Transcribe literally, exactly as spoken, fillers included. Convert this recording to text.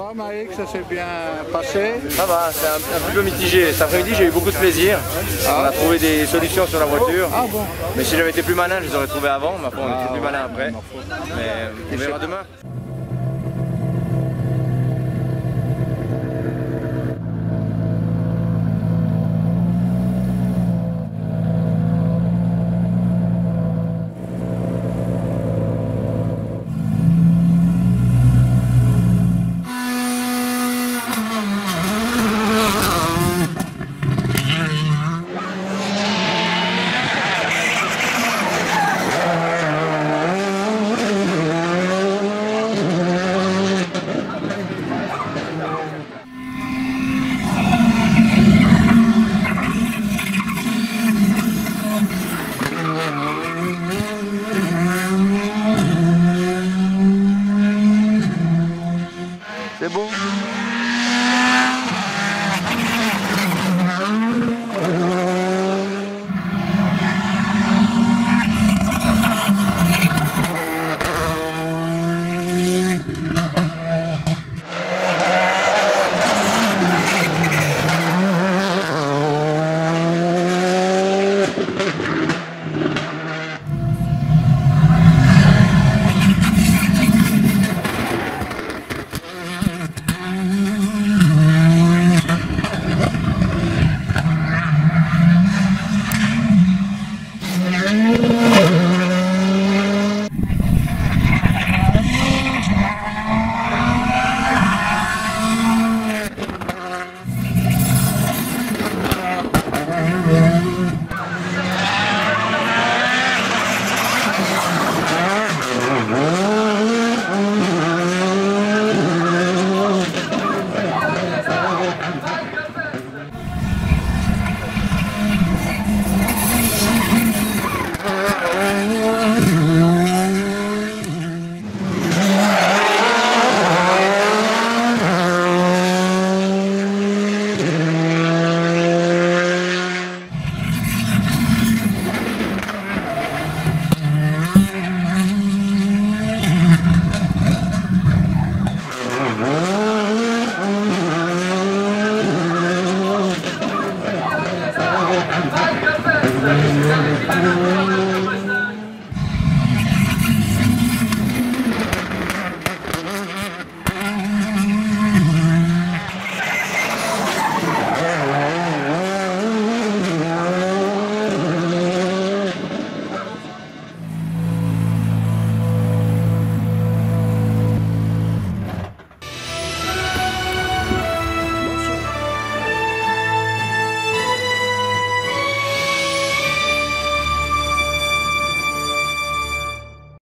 va Maïk, ça s'est bien passé? Ça va, c'est un, un petit peu mitigé. Cet après-midi, j'ai eu beaucoup de plaisir. Ah. On a trouvé des solutions sur la voiture. Ah bon. Mais si j'avais été plus malin, je les aurais trouvés avant. Ma foi, on ah, était plus ouais, malin après. Mais on verra demain. C'est bon.